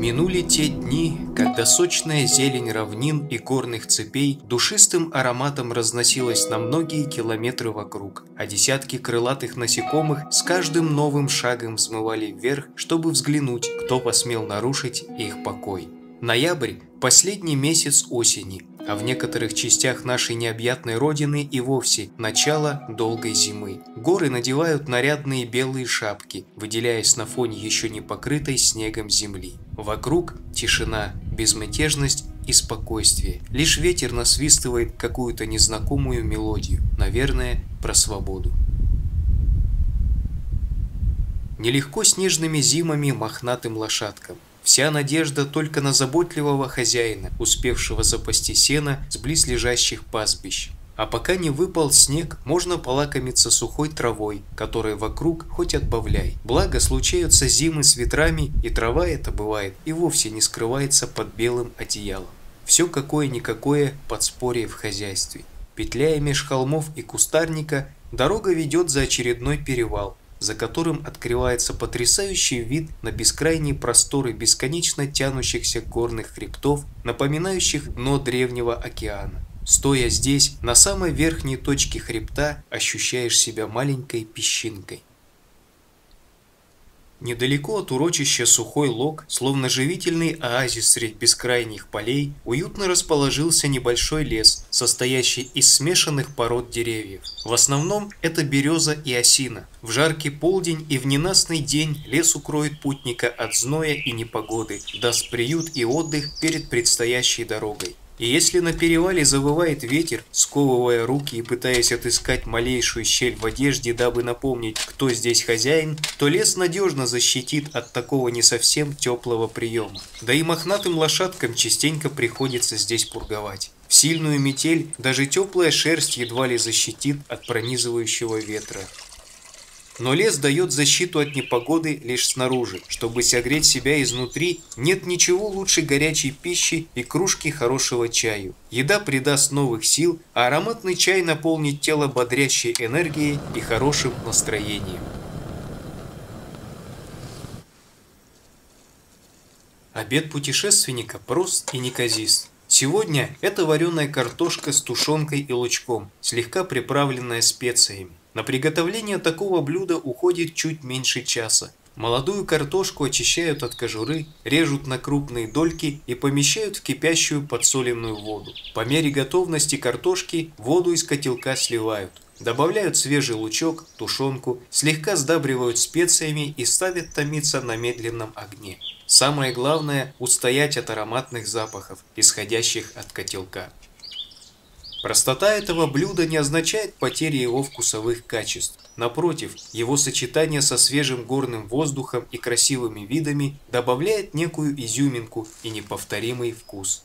Минули те дни, когда сочная зелень равнин и горных цепей душистым ароматом разносилась на многие километры вокруг, а десятки крылатых насекомых с каждым новым шагом взмывали вверх, чтобы взглянуть, кто посмел нарушить их покой. Ноябрь – последний месяц осени, а в некоторых частях нашей необъятной родины и вовсе начало долгой зимы. Горы надевают нарядные белые шапки, выделяясь на фоне еще не покрытой снегом земли. Вокруг тишина, безмятежность и спокойствие. Лишь ветер насвистывает какую-то незнакомую мелодию, наверное, про свободу. Нелегко снежными зимами мохнатым лошадкам. Вся надежда только на заботливого хозяина, успевшего запасти сено с близлежащих пастбищ. А пока не выпал снег, можно полакомиться сухой травой, которой вокруг хоть отбавляй. Благо случаются зимы с ветрами, и трава эта бывает и вовсе не скрывается под белым одеялом. Все какое-никакое подспорье в хозяйстве. Петляя меж холмов и кустарника, дорога ведет за очередной перевал, за которым открывается потрясающий вид на бескрайние просторы бесконечно тянущихся горных хребтов, напоминающих дно древнего океана. Стоя здесь, на самой верхней точке хребта, ощущаешь себя маленькой песчинкой. Недалеко от урочища Сухой Лог, словно живительный оазис средь бескрайних полей, уютно расположился небольшой лес, состоящий из смешанных пород деревьев. В основном это береза и осина. В жаркий полдень и в ненастный день лес укроет путника от зноя и непогоды, даст приют и отдых перед предстоящей дорогой. И если на перевале завывает ветер, сковывая руки и пытаясь отыскать малейшую щель в одежде, дабы напомнить, кто здесь хозяин, то лес надежно защитит от такого не совсем теплого приема. Да и мохнатым лошадкам частенько приходится здесь пурговать. В сильную метель даже теплая шерсть едва ли защитит от пронизывающего ветра. Но лес дает защиту от непогоды лишь снаружи. Чтобы согреть себя изнутри, нет ничего лучше горячей пищи и кружки хорошего чаю. Еда придаст новых сил, а ароматный чай наполнит тело бодрящей энергией и хорошим настроением. Обед путешественника прост и неказист. Сегодня это вареная картошка с тушенкой и лучком, слегка приправленная специями. На приготовление такого блюда уходит чуть меньше часа. Молодую картошку очищают от кожуры, режут на крупные дольки и помещают в кипящую подсоленную воду. По мере готовности картошки воду из котелка сливают. Добавляют свежий лучок, тушенку, слегка сдабривают специями и ставят томиться на медленном огне. Самое главное – устоять от ароматных запахов, исходящих от котелка. Простота этого блюда не означает потери его вкусовых качеств. Напротив, его сочетание со свежим горным воздухом и красивыми видами добавляет некую изюминку и неповторимый вкус.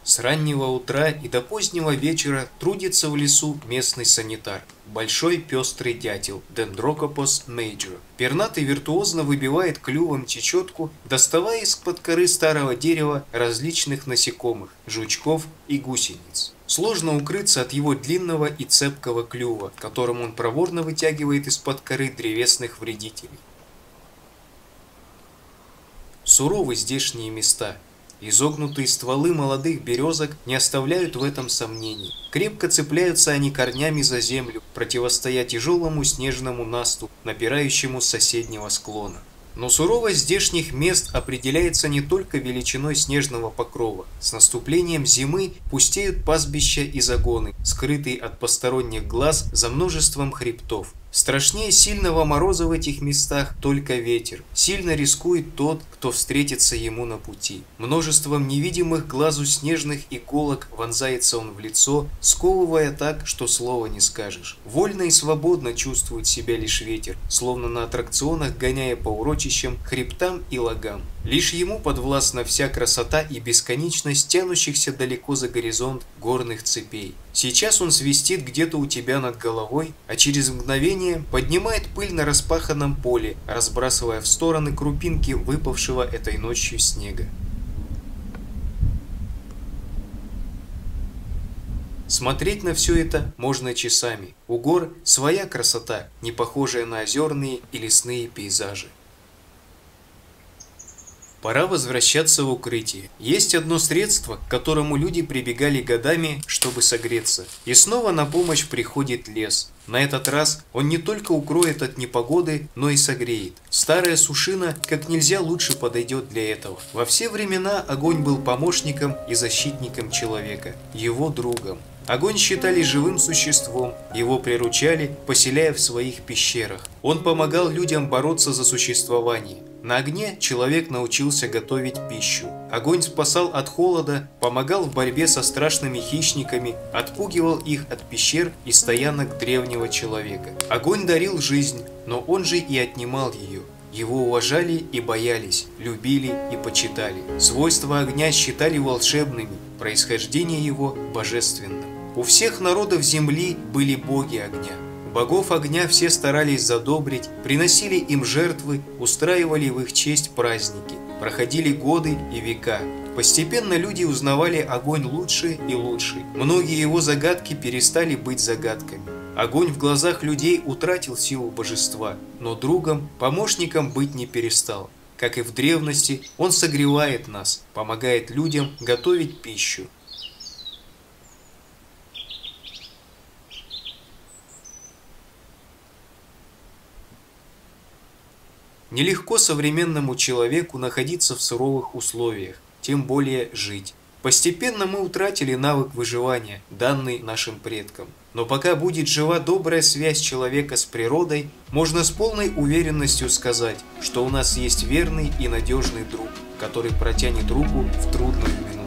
С раннего утра и до позднего вечера трудится в лесу местный санитар. Большой пестрый дятел Dendrocopus major. Пернатый виртуозно выбивает клювом чечетку, доставая из-под коры старого дерева различных насекомых, жучков и гусениц. Сложно укрыться от его длинного и цепкого клюва, которым он проворно вытягивает из-под коры древесных вредителей. Суровы здешние места. Изогнутые стволы молодых березок не оставляют в этом сомнений. Крепко цепляются они корнями за землю, противостоя тяжелому снежному насту, напирающему с соседнего склона. Но суровость здешних мест определяется не только величиной снежного покрова. С наступлением зимы пустеют пастбища и загоны, скрытые от посторонних глаз за множеством хребтов. Страшнее сильного мороза в этих местах только ветер. Сильно рискует тот, кто встретится ему на пути. Множеством невидимых глазу снежных иголок вонзается он в лицо, сковывая так, что слова не скажешь. Вольно и свободно чувствует себя лишь ветер, словно на аттракционах гоняя по урочищам, хребтам и лагам. Лишь ему подвластна вся красота и бесконечность тянущихся далеко за горизонт горных цепей. Сейчас он свистит где-то у тебя над головой, а через мгновение поднимает пыль на распаханном поле, разбрасывая в стороны крупинки выпавшего этой ночью снега. Смотреть на все это можно часами. У гор своя красота, не похожая на озерные и лесные пейзажи. Пора возвращаться в укрытие. Есть одно средство, к которому люди прибегали годами, чтобы согреться. И снова на помощь приходит лес. На этот раз он не только укроет от непогоды, но и согреет. Старая сушина как нельзя лучше подойдет для этого. Во все времена огонь был помощником и защитником человека, его другом. Огонь считали живым существом, его приручали, поселяя в своих пещерах. Он помогал людям бороться за существование. На огне человек научился готовить пищу. Огонь спасал от холода, помогал в борьбе со страшными хищниками, отпугивал их от пещер и стоянок древнего человека. Огонь дарил жизнь, но он же и отнимал ее. Его уважали и боялись, любили и почитали. Свойства огня считали волшебными, происхождение его божественным. У всех народов земли были боги огня. Богов огня все старались задобрить, приносили им жертвы, устраивали в их честь праздники. Проходили годы и века. Постепенно люди узнавали огонь лучше и лучше. Многие его загадки перестали быть загадками. Огонь в глазах людей утратил силу божества, но другом, помощником быть не перестал. Как и в древности, он согревает нас, помогает людям готовить пищу. Нелегко современному человеку находиться в суровых условиях, тем более жить. Постепенно мы утратили навык выживания, данный нашим предкам. Но пока будет жива добрая связь человека с природой, можно с полной уверенностью сказать, что у нас есть верный и надежный друг, который протянет руку в трудную минуту.